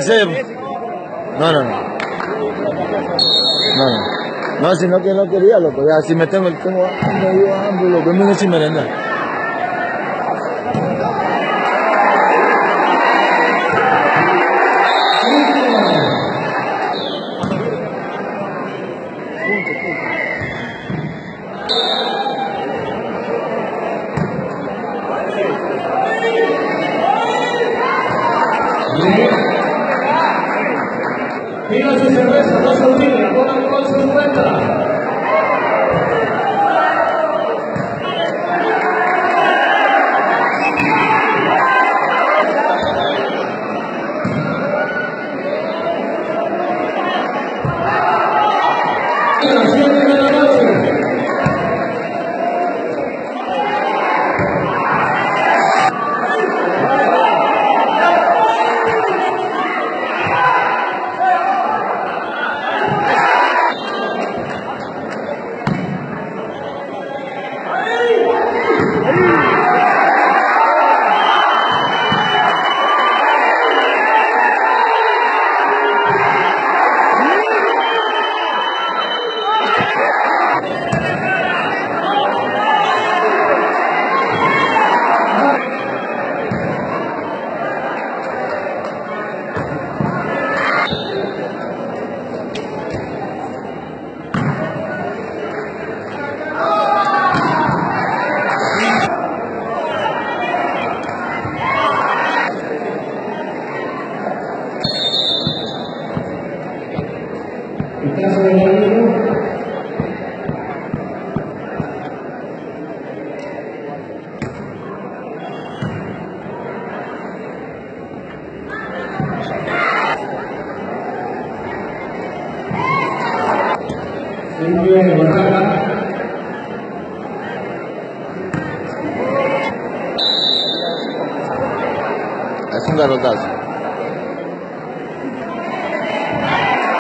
ese... No, no, no. No, no. No, sino que no quería, loco. Ya, si me tengo hambre, loco. No sin merendar. Mira su cerveza, no se olvide, pongan con 50. Es un garrotazo.